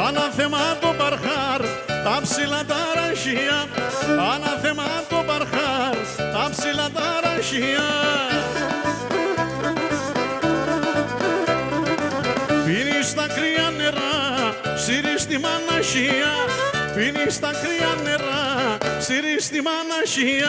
Ανάθεμα το παρχάρ, τα ψηλά τα ραχεία. Ανάθεμα το παρχάρ, τα ψηλά τα ραχεία. Πίνεις τα κρύα νερά, σύρεις τη μαναχία. Πίνεις τα κρύα νερά, σύρεις τη μαναχία.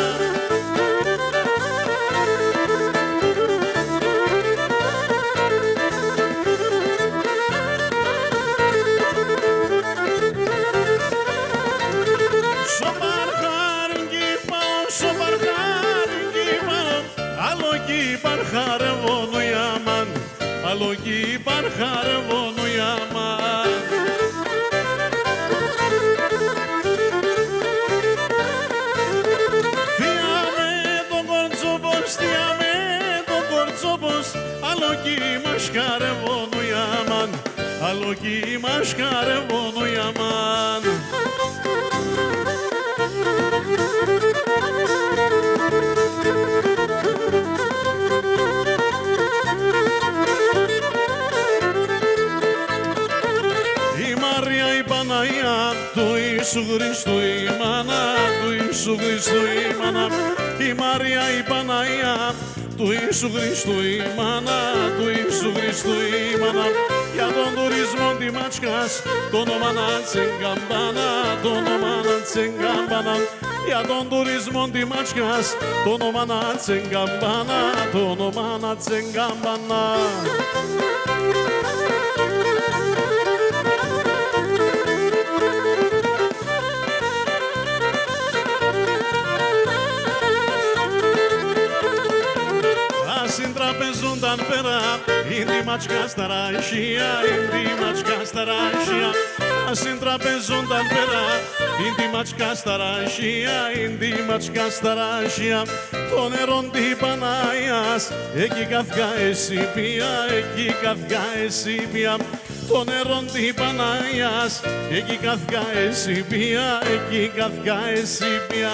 Παρχαρεύωνο η αμάν, αλογή παρχαρεύωνο η αμάν. Θεία με τον κορτσόπος, θεία με τον κορτσόπος, αλογή μας χαρεύωνο η αμάν, αλογή μας χαρεύωνο η αμάν. Του Ιησού Χριστού η μάνα, του Ιησού Χριστού η μάνα. Η Μαρία η Παναγία, του Ιησού Χριστού η μάνα, του Ιησού Χριστού η μάνα. Για τον τουρισμό τη Ματσκάς, το όνομα να τσεγκαμπάνα, το όνομα να τσεγκαμπάνα. Για τον τουρισμό τη Ματσκάς, το όνομα να τσεγκαμπάνα, το όνομα να τσεγκαμπάνα. Συντραπεζούνταν πέρα, είναι η Ματσκά στα ραχεία, είναι η Ματσκά στα ραχεία. Συντραπεζούνταν πέρα, είναι η Ματσκά στα ραχεία, είναι η Ματσκά στα ραχεία. Το νερό της Παναγίας, εκεί καθιά εσύ πια, εκεί καθιά εσύ πια. Το νερό της Παναγίας, εκεί καθιά εσύ πια, εκεί καθιά εσύ πια.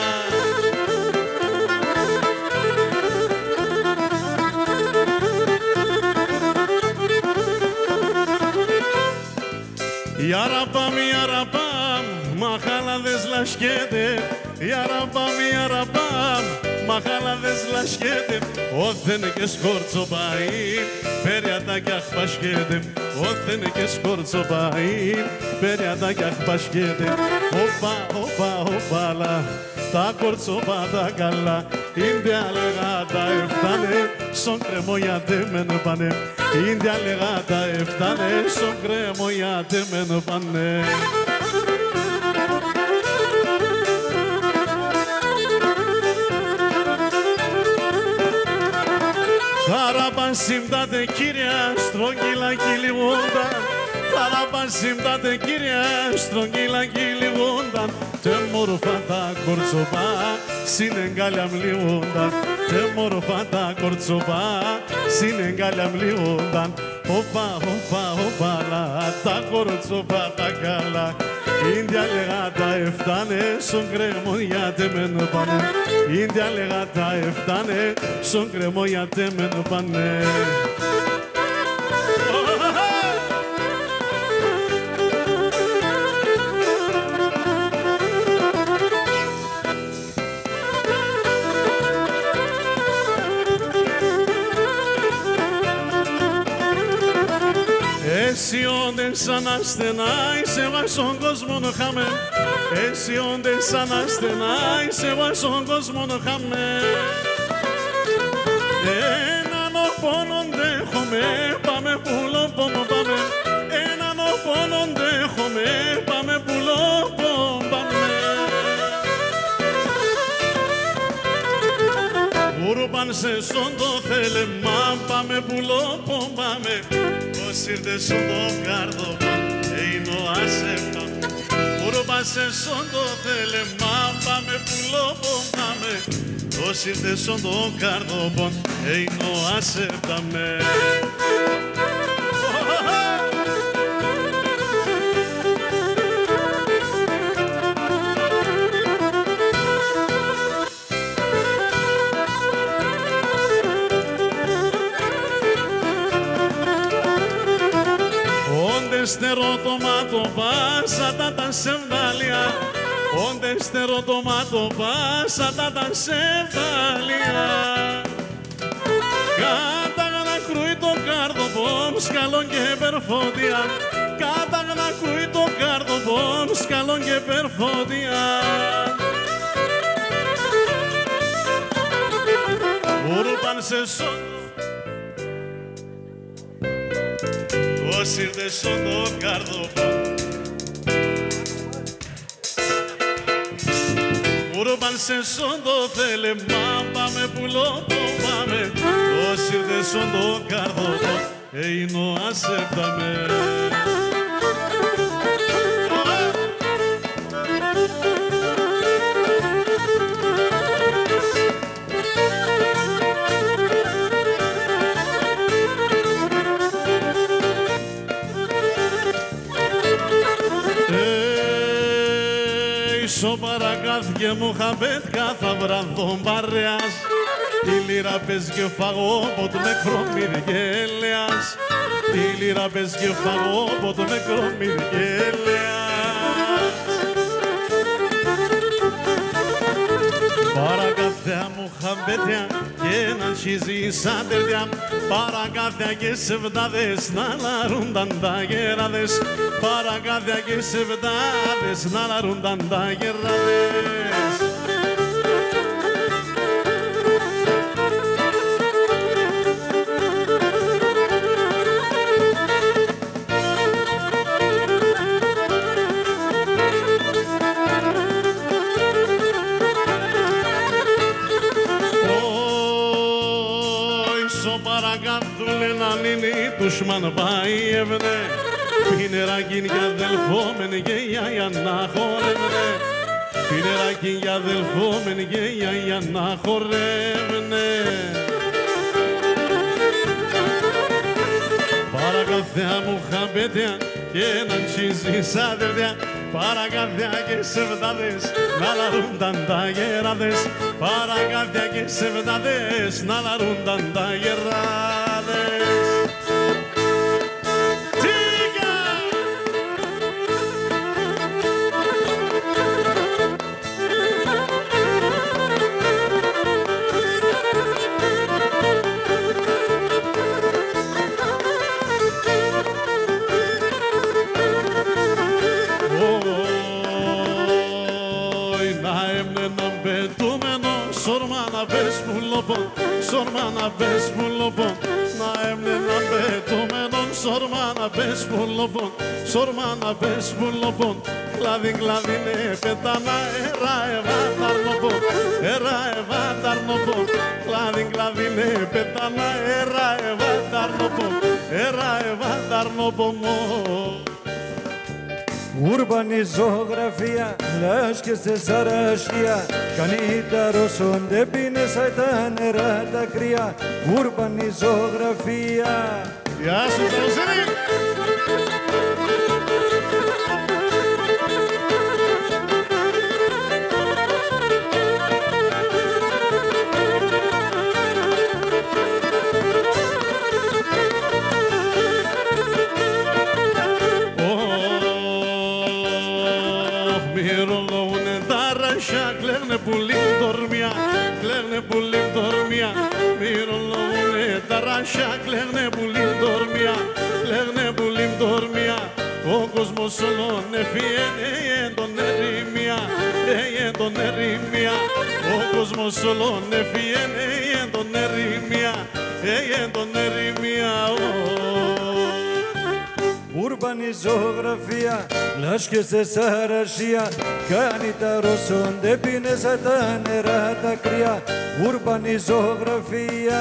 Ya Rabbam, mahalades laşkede. Ya Rabbam, mahalades laşkede. Othene ke skorco baim, periada kah başkede. Othene ke skorco baim, periada kah başkede. Hoppa, hoppa, hoppala, ta korco bada galla. Inde alegada eftane, son kremo ya demen bane. Inde alegada eftane, son kremo ya demen bane. Ταραμπασίμτατε κύρια, στρογγύλα κυλιγόντα. Ταραμπασίμτατε κύρια, στρογγύλα κυλιγόντα. Τε μόρφα τα κορτσοπά, συνεγκάλια μλιόντα. Τε μόρφα τα κορτσοπά, συνεγκάλια μλιόντα. Οπα, οπα, οπαλά, τα κορτσοπά τα καλά. Ίνδια λεγάτα εφτάνε, στον κρέμο γιατί μεν πάνε. Ίνδια λεγάτα εφτάνε, στον κρέμο γιατί μεν πάνε. Εσύ όντες σαν ασθενά, είσαι βάζ στον κόσμο να χάμε. Εσύ όντες σαν ασθενά, είσαι βάζ στον κόσμο να χάμε. Έναν οπόνον δέχομαι, πάμε πουλό πόμο πάμε. Έναν οπόνον δέχομαι, πάμε πουλό πόμο πάμε. Ούρπαν σε στον το θέλεμα, πάμε πουλό πόμο πάμε. Ήρθε στον το κάρδο, είναι ο ασέφτον. Ούρπασε στον το θέλεμα, πάμε πουλό πάμε. Ως ήρθε στον το κάρδο, είναι ο ασέφταμε. Νερό ρωτωμάτο πάσα τα σεβδάλια, όντε στερωτωμάτο πάσα τα σεβδάλια. Κάταγνα κρούει το κάρδοπο, σκαλόν και περφώτια, κάταγνα κρούει το κάρδοπο, σκαλόν και περφώτια. Ούρπαν σε σον, όσοι δε σον το κάρδοπο. Ούρπαν σε σον το θέλεμα, πάμε πουλό το πάμε, όσοι δε σον το κάρδοπο, εινο ασέφταμε. Σο παρακάθηκε μου χαμπέτκα θα βραδόν παρέας, η λύρα πες και φαγόποτ νεκρό μυργέλεας, η λύρα πες και φαγόποτ νεκρό μυργέλεας. Παρακάθεα μου χαμπέτια και να χύζει σαν τερδιά, παρακάθεα και σεβδάδες να λαρούνταν τα γεράδες, παρακάθεα και σεβδάδες να λαρούνταν τα γεράδες. Τουσμαν πάει ευνε, πινεράκιν για αδελφόμεν γεια να χορεύνε, πινεράκιν για αδελφόμεν γεια να χορεύνε. Παρακαθέα μου χαμπέτια και να τσίζει αδερδιά, παρακαθέα και σεβδάδες να λαρούνταν τα γεράδες, παρακαθέα και σεβδάδες να λαρούνταν τα γεράδες. Σορμάνα πες μου λοπον, να έμνε να πετούμενον. Σορμάνα πες μου λοπον, σορμάνα πες μου λοπον. Κλάδιν κλάδινε πετάνα, έρα εβάταρ νοπον, έρα εβάταρ νοπον. Κλάδιν κλάδινε πετάνα, έρα εβάταρ νοπον, έρα εβάταρ νοπον. Urbani ζωγραφία, λάσκες σε σαραστία, κάνει τα ρωσόντε πίνε σαν τα νερά τα κρύα. Urbani ζωγραφία. Γεια σου Θεοσύνη! Κλαίγνε πουλί δορμιά, κλαίγνε πουλί δορμιά. Μυρολόγουνε τα ράσια, κλαίγνε πουλί δορμιά, κλαίγνε πουλί δορμιά. Ο κόσμος όλον εφιένε τον ερημιά, τον ερημιά. Ο κόσμος όλον εφιένε τον ερημιά, τον ερημιά. Urbani ζωγραφία, λάσκες σε σαρασία, κάνει τα ρωσόντε πίνε σαν τα νερά τα κρύα. Urbani ζωγραφία.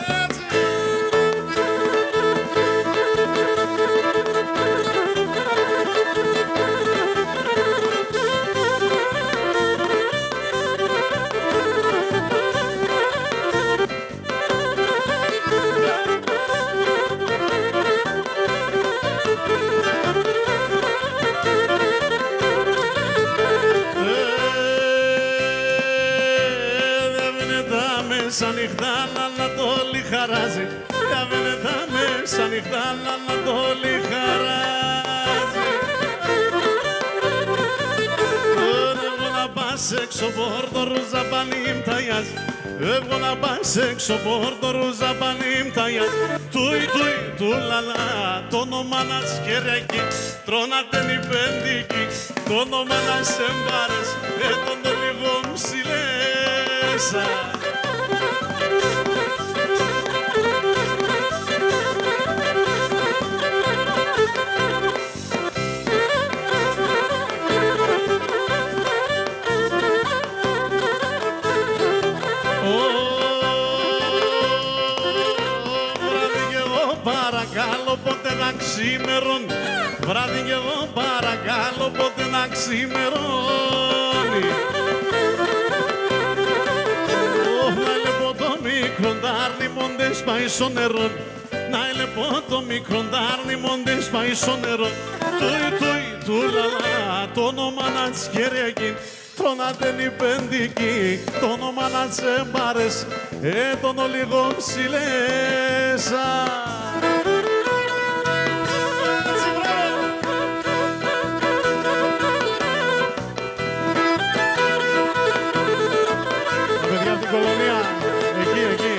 Σαν νυχτά να το λιχαράζει, τα βενετά μέσα νυχτά να το λιχαράζει. πας έξω πόρτο ρούζα πανίμ ταγιάς. Έβγω να πας έξω πόρτο ρούζα πανίμ ταγιάς. Τούι τούι του λαλά, το όνομα να σκεριακή. Τρώνατε η πέντικη, το όνομα να σε μπάρες. Έτον το λίγο ψηλέσα. Πότε να ξημερώνει, βράδυ κι εγώ παρακαλώ πότε να ξημερώνει. Να λεπώ το μικρό ντάρνι μόντες πάει στο νερό. Να λεπώ το μικρό ντάρνι μόντες πάει στο νερό. Τούι τούι του λαλά, το όνομα να τσκεριακή. Τρώνατε η πεντική, το όνομα να τσεμπάρες. Έτον ο λίγο ψηλέσα. Κολονία, εκεί.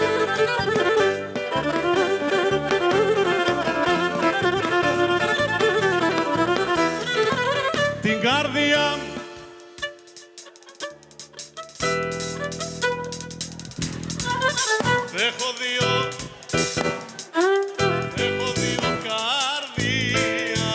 Την καρδιά έχω δύο καρδιά.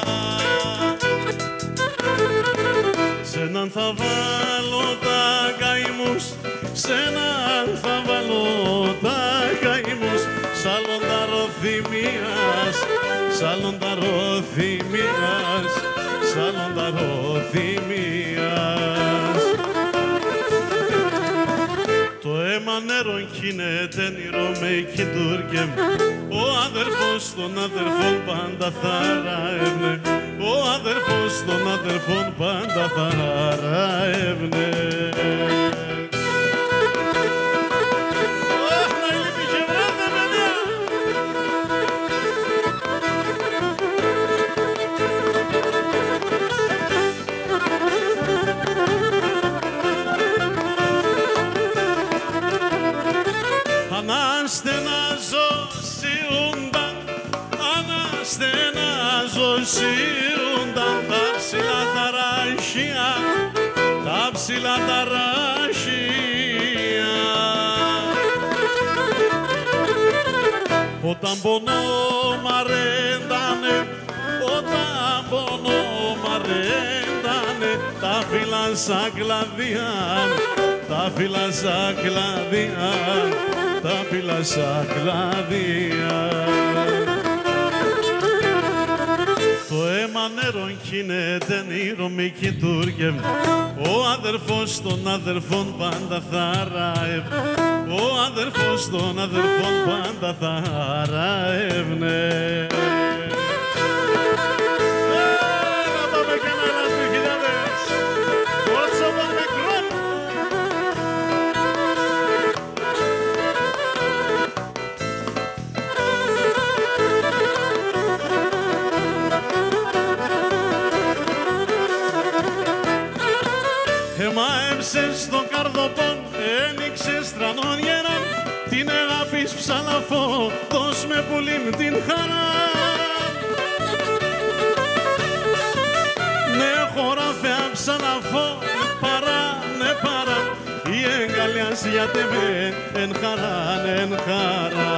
Σ' έναν θα βάλω τα καημούς, σ' έναν θα βάλω τα καημούς. Σ' άλλον τα ροθυμίας, σ' άλλον τα ροθυμίας, σ' άλλον τα ροθυμίας. Το αίμα νερό κινέται νηρό με κιντούρκεμ. Ο αδερφός των αδερφών πάντα θα ραεύνε. Ο αδερφός των αδερφών πάντα θα ραεύνε. Αναστενάζωσιούνταν τα ψηλά τα ράχια, τα ψηλά τα ράχια. Όταν πονώ μαρέντανε, όταν πονώ μαρέντανε, τα φύλλα σαν κλαδιά, τα φύλλα σαν κλαδιά, τα φύλλα σαν κλαδιά. Το αίμα νερό κινέται νήρο με κιντούργεμ. Ο αδερφός των αδερφών πάντα θα ραεύνε. Ο αδερφός των αδερφών πάντα θα ραεύνε. Να πάμε και ένα ελαστή χιλιάδες. Κότσο των μικρών. Εμάεψες στο καρδοπόν, ένιξες τρανών γεράν. Την αγάπης ψαλαφώ, δώσ' με πουλί μου την χαρά. Ναι χωράφια ψαλαφώ, ναι παρά. Η εγκαλιάς γιατί με εν χαράν, εν χαρά.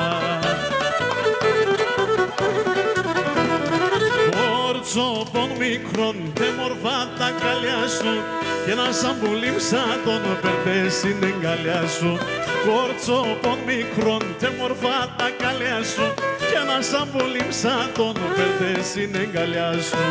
Κόρτσοπον μικρόν, τε μορφά τα καλιά σου. Κι ένα σαν πουλί σαν τον περπές στην εγκαλιά σου. Κόρτσοπον μικρόν, τε μορφά τα καλιά σου. Κι ένα σαν πουλί σαν τον περπές στην εγκαλιά σου.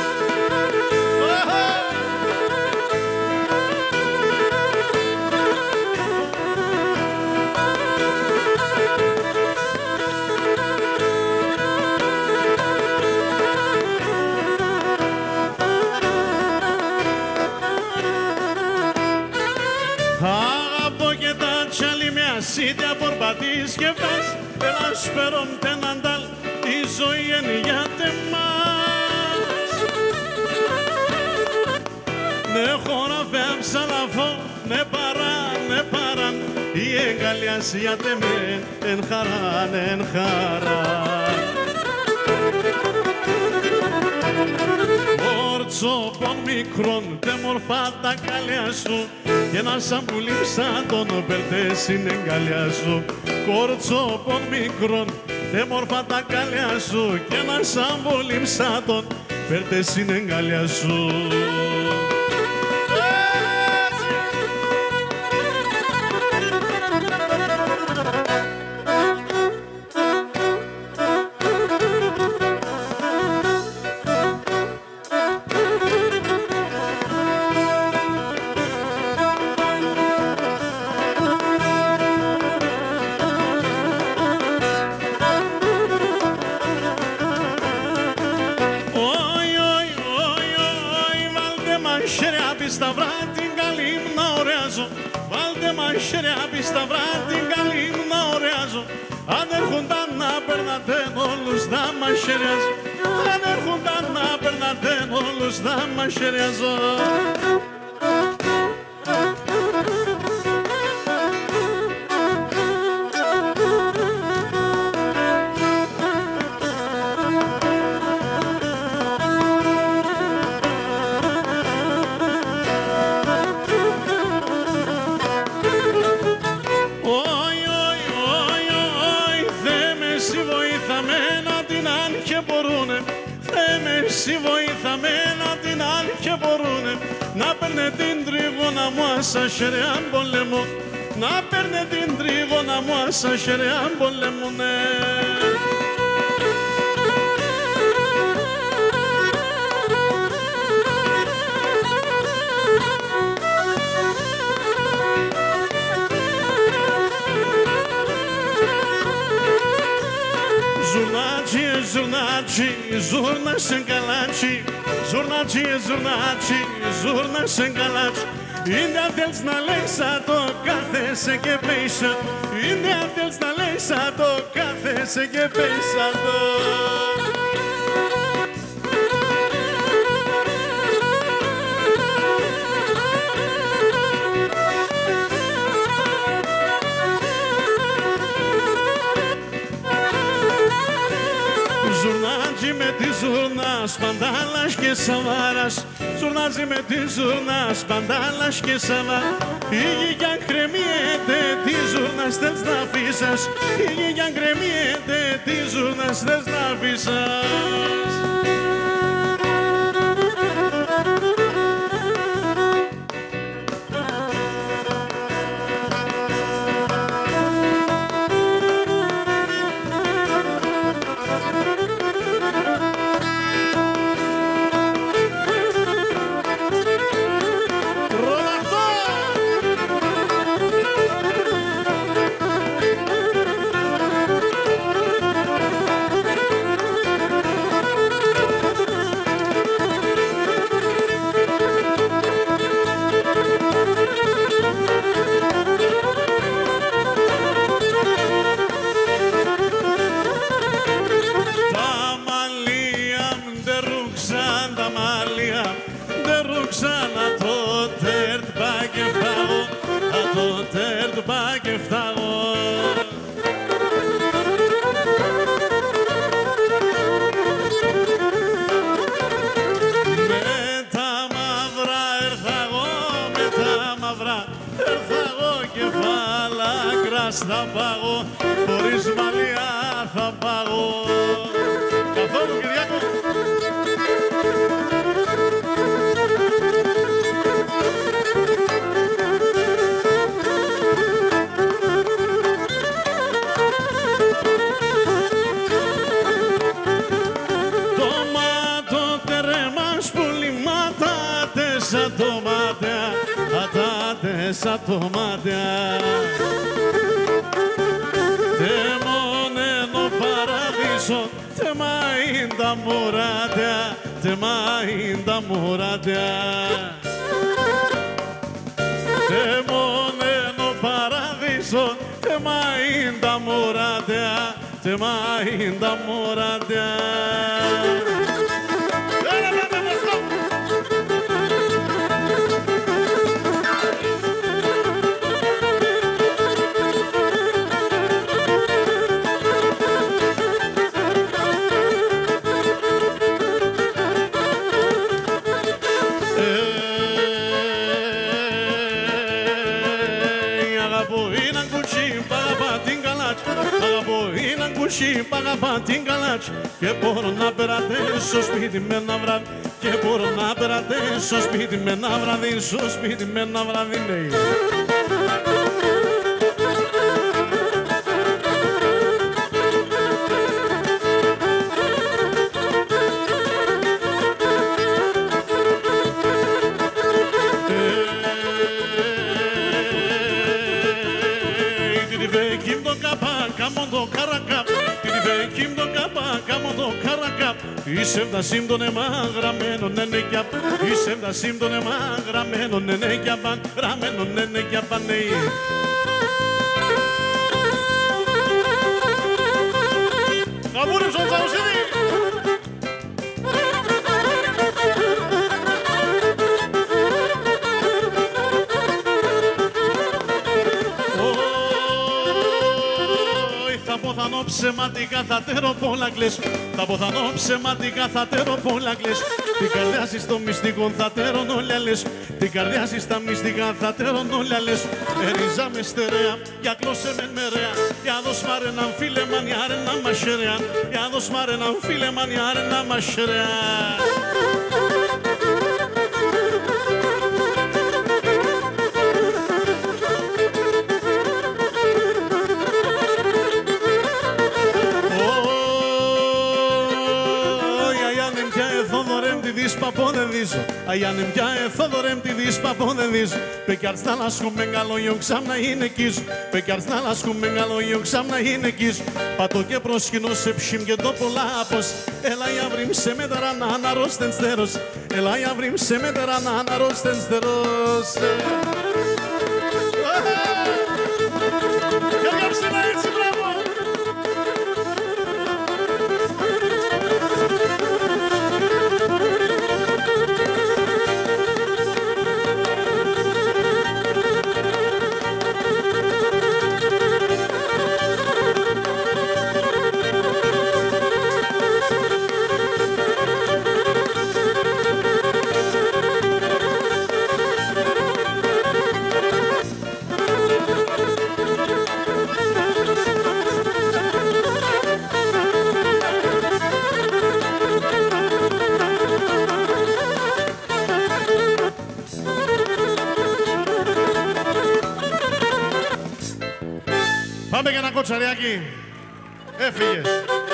Είτε απορπατείς και φτάς, έλα σπέρον τένανταλ, η ζωή είναι για τεμάς. Ναι χώρα φέμψα να φω, ναι παράν, η εγκαλιασία τεμέν, εν χαράν. Κορτσόπον μικρόν, τε μορφά τα καλιά σου, και ένα σαν πουλί σαν τον περτέ στην εγκαλιά σου. Κορτσόπον μικρόν, τε μορφά τα καλιά σου, και ένα σαν πουλί σαν τον περτέ στην εγκαλιά σου. Αν έρχονταν να περνάτε όλους θα μας χαιρεάζω. Αν έρχονταν να περνάτε όλους θα μας χαιρεάζω. Εσύ βοήθαμε να την άλλη και μπορούνε να παίρνε την τρίγωνα μου άσα χερεάν πολέμο, να παίρνε την τρίγωνα μου άσα χερεάν πολέμουνε. Ζουρνάτσι, ζούρνα σε καλάτσι, ζούρνα σε καλάτσι. Είναι αν θέλεις να λέει σαν το κάθεσαι και πέισα, είναι αν θέλεις να λέει σαν το κάθεσαι και πέισα το. Ζουρνάζει με τη ζουρνά, σπαντάλας και σαβάρας. Ζουρνάζει με τη ζουρνά, σπαντάλας και σαβάρας. Η γη κρεμιέται, τη ζουρνά θες να αφήσας. Η γη κρεμιέται, τη ζουρνά θες να αφήσας. Θα πάγω, χωρίς μαλλιά θα πάγω. Καθόλου, Κυριάκο. Τομάτο τερέμας πουλημάτα, τέσα τομάτια, ατά τέσα τομάτια. Tema inda muradia, tema inda muradia. Temoneno paradiso, tema inda muradia, tema inda muradia. și bagaba din galaci και μπορώ να περατέσω σπίτι με ένα βράδυ και μπορώ να περατέσω σπίτι με ένα βράδυ στο σπίτι με ένα βράδυ λέει. Είσαι τα σύμπτωνεμα γραμμένο ναι κι απ' είσαι τα σύμπτωνεμα γραμμένο ναι κι απ' γραμμένο ναι κι απ' ναι. Καβούρι στον Τσαουσίδη! Θα ποθανώ ψεματικά θα τέρω πολλά κλαις. Θα ποθανώ ψεματικά θα τέρω πολλά κλαις. Την καρδιά σου στο μυστικό θα τέρω όλα λες. Την καρδιά σου στα μυστικά θα τέρω όλα λες. Ερίζα με στερεά, για κλώσε με μερέα. Για δώσ' μάρε έναν φίλε μανιάρε να μασερέα. Για δώσ' μάρε έναν φίλε μανιάρε να μασερέα. Αγιάνε πια εθόδωρεμ τη δεις παπώ δεν δεις. Πεκιάρτς να λάσκουμε γαλόγιο ξάμνα είναι κεις. Πεκιάρτς να λάσκουμε γαλόγιο ξάμνα είναι κεις. Πατώ και προσκυνώ σε ψήμ και το πολλά απος. Έλα για βρήμ σε μέτερα να αναρρώστεν στερός. Έλα για βρήμ σε μέτερα να αναρρώστεν στερός. Γιώργια ψήνα έτσι μπράβο. Πάμε για ένα κοτσαριάκι. Έφυγες.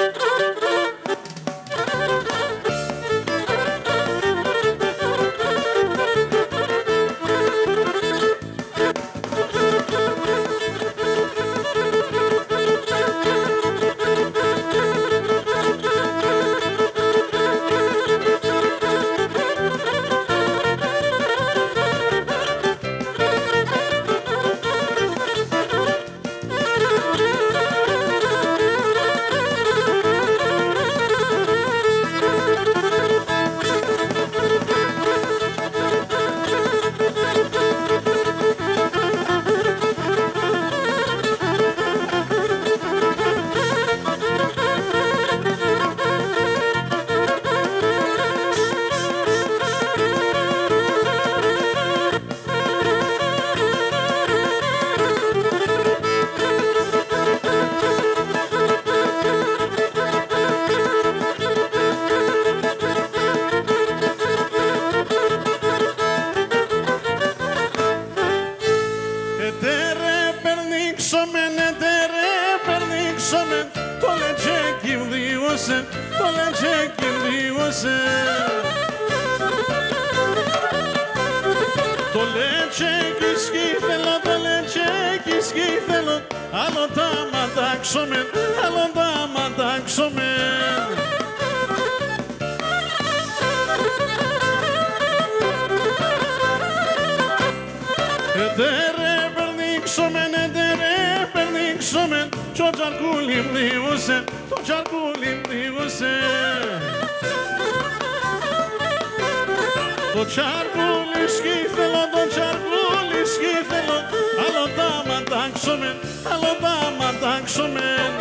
Το τσαρκούλι σκύθελο, το τσαρκούλι σκύθελο. Άλλο τα μαντάξομεν, άλλο τα μαντάξομεν.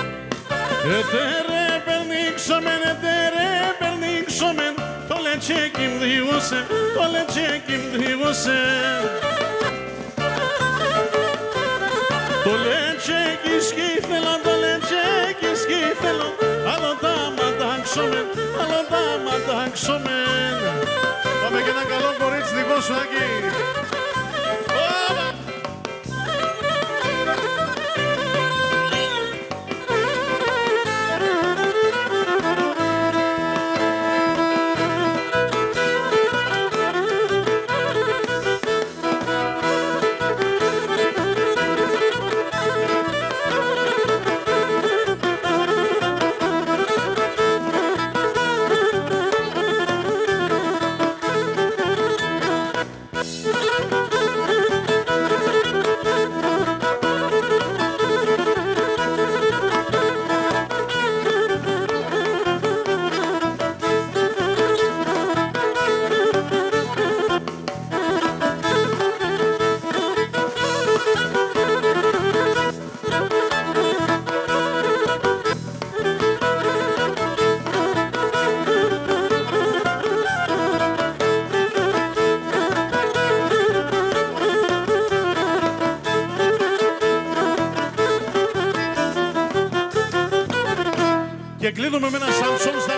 Ετερέ περνήξομεν, το λετσέκι θλίβωσε, το λετζέκι μου θλίβωσε. Το λετζέκι σκήθελα, το λετζέκι σκήθελα, άλλο τα ματάξομεν, άλλο τα ματάξομεν. Πάμε και ένα καλό κορίτσι δικό σου, Άκη. Και κλείνουμε με ένα Σάμψον στα